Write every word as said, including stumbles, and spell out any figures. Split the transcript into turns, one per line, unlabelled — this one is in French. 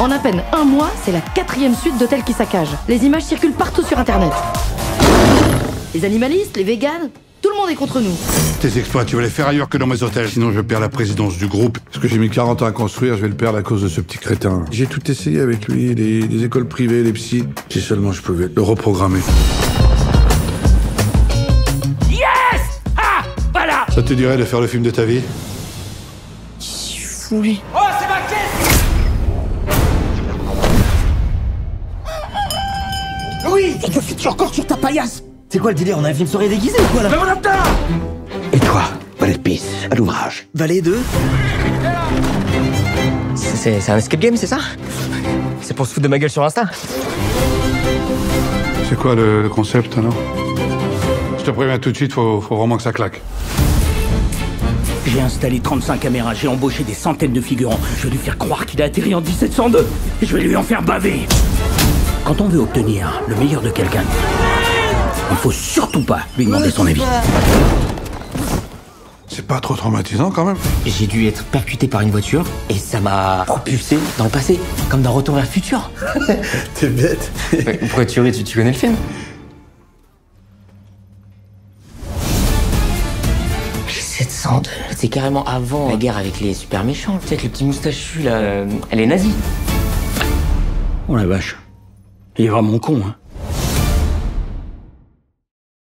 En à peine un mois, c'est la quatrième suite d'hôtels qui saccagent. Les images circulent partout sur Internet. Les animalistes, les véganes, tout le monde est contre nous.
Tes exploits, tu vas les faire ailleurs que dans mes hôtels. Sinon, je perds la présidence du groupe.
Ce que j'ai mis quarante ans à construire, je vais le perdre à cause de ce petit crétin. J'ai tout essayé avec lui, les, les écoles privées, les psys. Si seulement je pouvais le reprogrammer.
Yes! Ah! Voilà!
Ça te dirait de faire le film de ta vie?
Oui.
Oh, c'est ma caisse!
Oui! Et que fais-tu encore sur ta paillasse?
C'est quoi le délire? On a un film soirée déguisé ou quoi là?
Mais mon laptop!
Et toi, valet de pisse, à l'ouvrage.
Valet deux? C'est c'est un escape game, c'est ça? C'est pour se foutre de ma gueule sur Insta?
C'est quoi le, le concept, alors? Je te préviens tout de suite, faut, faut vraiment que ça claque.
J'ai installé trente-cinq caméras, j'ai embauché des centaines de figurants. Je vais lui faire croire qu'il a atterri en dix-sept cent deux. Et je vais lui en faire baver. Quand on veut obtenir le meilleur de quelqu'un, il faut surtout pas lui demander son avis.
C'est pas trop traumatisant, quand même?
J'ai dû être percuté par une voiture et ça m'a propulsé dans le passé, comme dans Retour vers le futur.
T'es bête.
Pourquoi tu ris? Tu, tu connais le film? sept cent deux. C'est carrément avant la guerre avec les super méchants. Tu sais, avec le petit moustachu là, euh, elle est nazie.
Oh la vache. Il est vraiment con, hein.